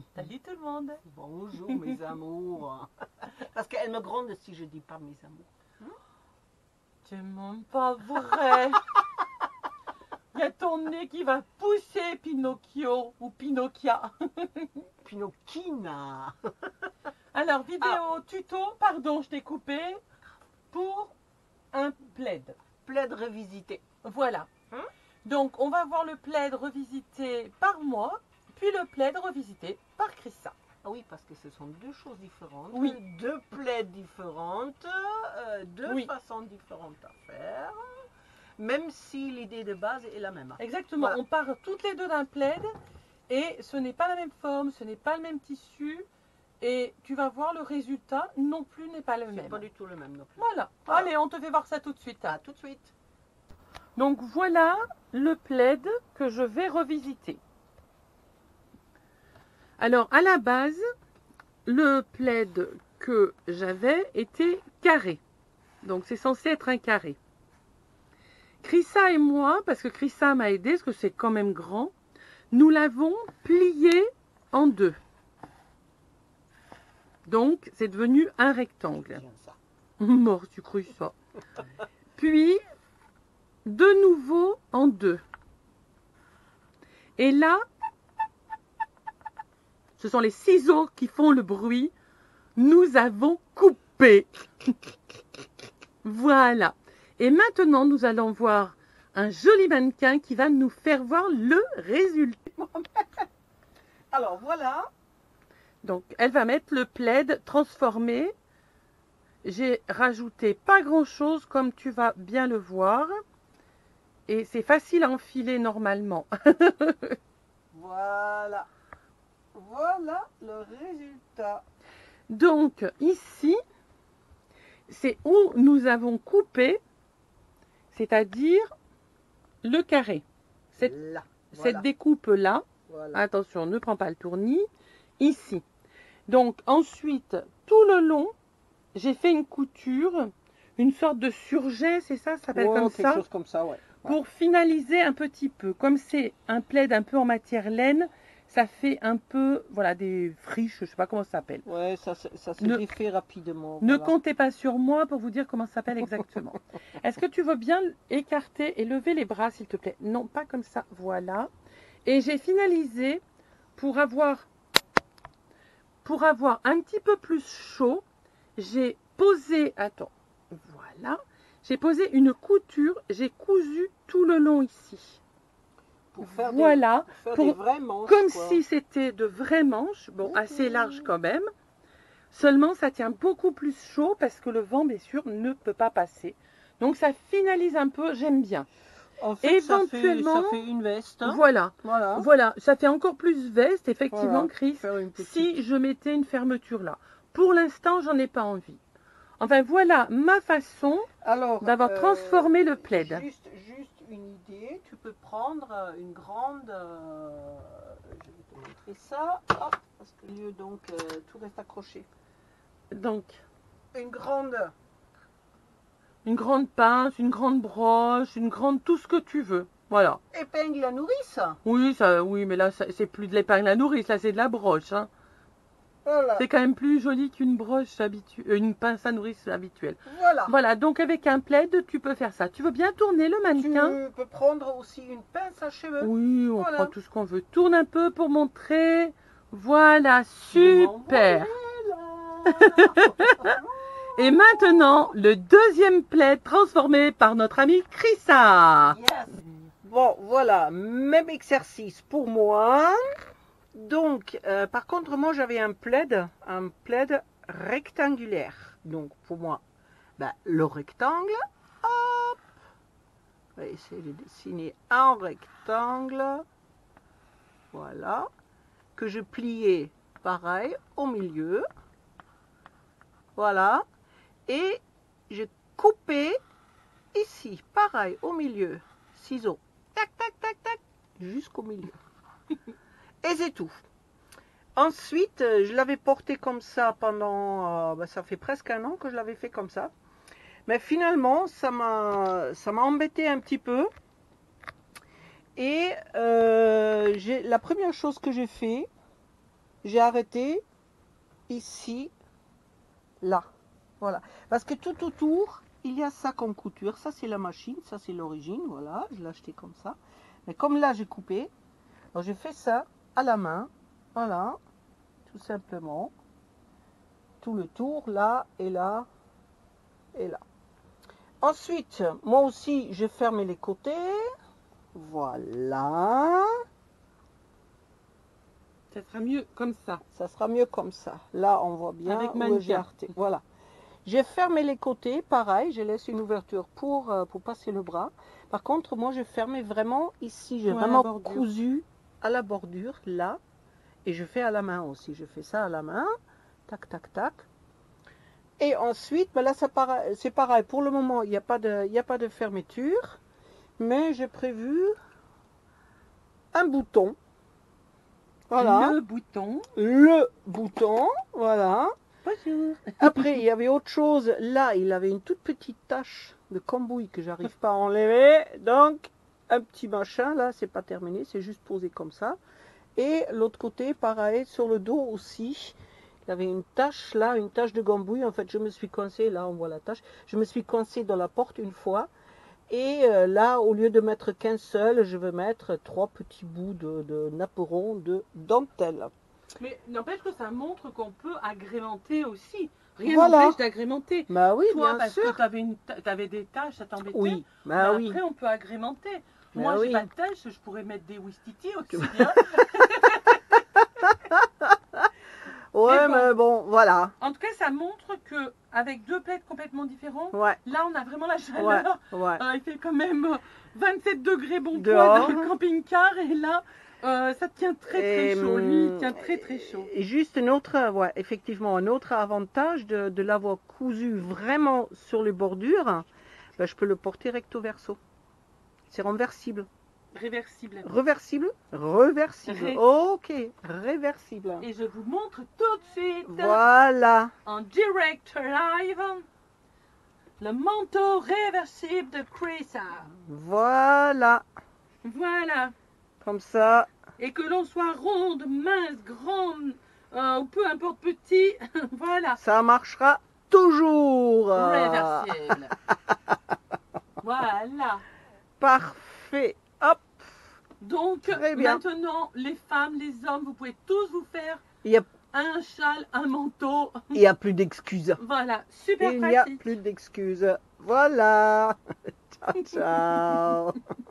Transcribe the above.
Salut tout le monde. Bonjour mes amours. Parce qu'elle me gronde si je dis pas mes amours. C'est même pas vrai. Il y a ton nez qui va pousser, Pinocchio ou Pinocchia. Pinocchina. Alors, vidéo tuto, pardon, je t'ai coupé, pour un plaid. Plaid revisité. Voilà. Hein? Donc, on va voir le plaid revisité par moi, puis le plaid revisité par Chrissa. Ah oui, parce que ce sont deux choses différentes. Oui. Deux plaids différentes, deux Oui. façons différentes à faire. Même si l'idée de base est la même. Exactement. Voilà. On part toutes les deux d'un plaid et ce n'est pas la même forme, ce n'est pas le même tissu. Et tu vas voir le résultat non plus n'est pas le C'est même. pas du tout le même non plus. Voilà. Voilà. Allez, on te fait voir ça tout de suite. À tout de suite. Donc voilà le plaid que je vais revisiter. Alors à la base, le plaid que j'avais était carré. Donc c'est censé être un carré. Chrissa et moi, parce que Chrissa m'a aidé, parce que c'est quand même grand, nous l'avons plié en deux. Donc c'est devenu un rectangle. Tiens ça. Mort, tu crus ça. Puis de nouveau en deux. Et là, ce sont les ciseaux qui font le bruit. Nous avons coupé. Voilà. Et maintenant, nous allons voir un joli mannequin qui va nous faire voir le résultat. Alors voilà. Donc, elle va mettre le plaid transformé. J'ai rajouté pas grand-chose, comme tu vas bien le voir. Et c'est facile à enfiler normalement. Voilà. Voilà le résultat. Donc, ici, c'est où nous avons coupé, c'est-à-dire le carré. Là. Voilà. Cette découpe-là, Voilà. attention, ne prends pas le tournis, ici. Donc, ensuite, tout le long, j'ai fait une couture, une sorte de surjet, c'est ça, ça s'appelle comme quelque ça, chose comme ça, ouais. pour finaliser un petit peu. Comme c'est un plaid un peu en matière laine, ça fait un peu, voilà, des friches, je sais pas comment ça s'appelle. Ouais, ça se Ne- défait rapidement. Ne voilà. comptez pas sur moi pour vous dire comment ça s'appelle exactement. Est-ce que tu veux bien écarter et lever les bras, s'il te plaît? Non, pas comme ça. Voilà. Et j'ai finalisé pour avoir un petit peu plus chaud. J'ai posé, attends, voilà. J'ai posé une couture. J'ai cousu tout le long ici. Pour faire Voilà. des vrais manches. Comme quoi. si c'était de vraies manches. Bon, assez large quand même. Seulement, ça tient beaucoup plus chaud parce que le vent, bien sûr, ne peut pas passer. Donc, ça finalise un peu, j'aime bien. En fait, éventuellement, ça fait une veste. Hein. Voilà, Voilà. voilà, ça fait encore plus veste, effectivement, Voilà. Chris, Faire une petite. si je mettais une fermeture là. Pour l'instant, j'en ai pas envie. Enfin, voilà ma façon d'avoir transformé le plaid. Juste une idée, tu peux prendre une grande, je vais te montrer ça, hop, parce que lieu donc tout reste accroché. Donc, Une grande pince, une grande broche, une grande tout ce que tu veux. Voilà. épingle à nourrice. Oui, mais là, c'est plus de l'épingle à nourrice, là, c'est de la broche. Hein. Voilà. C'est quand même plus joli qu'une broche une pince à nourrice habituelle. Voilà. Voilà, donc avec un plaid, tu peux faire ça. Tu veux bien tourner le mannequin? Tu peux prendre aussi une pince à cheveux. Oui, on Voilà. prend tout ce qu'on veut. Tourne un peu pour montrer. Voilà, super. Et maintenant, le deuxième plaid transformé par notre amie Chrissa. Yes. Bon, voilà, même exercice pour moi. Donc, par contre, moi j'avais un plaid rectangulaire. Donc, pour moi, le rectangle, hop, je vais essayer de dessiner un rectangle, voilà, que je pliais pareil au milieu, voilà, et je coupais ici, pareil, au milieu, ciseaux, tac, tac, tac, tac, jusqu'au milieu. Et c'est tout. Ensuite, je l'avais porté comme ça pendant, ça fait presque un an que je l'avais fait comme ça. Mais finalement, ça m'a embêté un petit peu. Et la première chose que j'ai fait, j'ai arrêté ici, là. Voilà. Parce que tout autour, il y a ça comme couture. Ça, c'est la machine. Ça, c'est l'origine. Voilà. Je l'ai acheté comme ça. Mais comme là, j'ai coupé, alors j'ai fait ça à la main. Voilà. Tout simplement. Tout le tour, là et là et là. Ensuite, moi aussi, j'ai fermé les côtés. Voilà. Ça sera mieux comme ça. Ça sera mieux comme ça. Là, on voit bien Avec où mannequin. j'ai arrêté. Voilà. J'ai fermé les côtés, pareil, je laisse une ouverture pour passer le bras. Par contre, moi, j'ai fermé vraiment ici. J'ai Ouais, à la vraiment bordure. cousu à la bordure, là. Et je fais à la main aussi. Je fais ça à la main. Tac, tac, tac. Et ensuite, ben là, c'est pareil. Pour le moment, il n'y a pas de fermeture. Mais j'ai prévu un bouton. Voilà. Le bouton. Voilà. Bonjour. Après, il y avait autre chose. Là, il avait une toute petite tache de cambouis que j'arrive pas à enlever. Donc, un petit machin. Là, c'est pas terminé. C'est juste posé comme ça. Et l'autre côté, pareil, sur le dos aussi. Il y avait une tache là, une tache de cambouis. En fait, je me suis coincée. Là, on voit la tache. Je me suis coincée dans la porte une fois. Et là, au lieu de mettre qu'un seul, je vais mettre 3 petits bouts de napperon de dentelle. Mais n'empêche que ça montre qu'on peut agrémenter aussi. Rien Voilà. n'empêche d'agrémenter. Bah oui, Toi, bien parce sûr. que tu avais des tâches, ça t'embêtait. Oui, Mais bah oui. après, on peut agrémenter. Bah Moi, oui. j'ai pas de tâches, je pourrais mettre des Wistiti aussi bien. Ouais, bon. mais bon, voilà. En tout cas, ça montre que avec deux plaids complètement différents, Ouais, là, on a vraiment la ouais, chaleur. ouais. Il fait quand même 27 degrés bon poids Dehors. dans le camping-car. Et là, ça tient très chaud. Lui, il tient très chaud. Et juste un autre, ouais, effectivement, un autre avantage de l'avoir cousu vraiment sur les bordures, ben, je peux le porter recto verso. C'est renversible. Réversible. Reversible? Reversible. Ok, réversible. Et je vous montre tout de suite, Voilà. en direct live, le manteau réversible de Crissa. Voilà. Voilà. Comme ça. Et que l'on soit ronde, mince, grande, ou peu importe petit, voilà. Ça marchera toujours. Réversible. Voilà. Parfait. Hop. Donc, Très bien. maintenant, les femmes, les hommes, vous pouvez tous vous faire Il un châle, un manteau. n'y a plus d'excuses. Voilà, super Il n'y a pratique. plus d'excuses. Voilà. Ciao, ciao.